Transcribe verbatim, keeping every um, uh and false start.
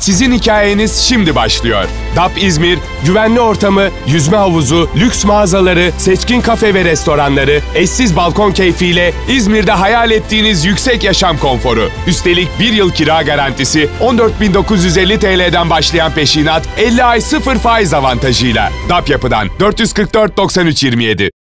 Sizin hikayeniz şimdi başlıyor. D A P İzmir, güvenli ortamı, yüzme havuzu, lüks mağazaları, seçkin kafe ve restoranları, eşsiz balkon keyfiyle İzmir'de hayal ettiğiniz yüksek yaşam konforu. Üstelik bir yıl kira garantisi, on dört bin dokuz yüz elli T L'den başlayan peşinat, elli ay sıfır faiz avantajıyla. D A P Yapı'dan dört yüz kırk dört doksan üç yirmi yedi.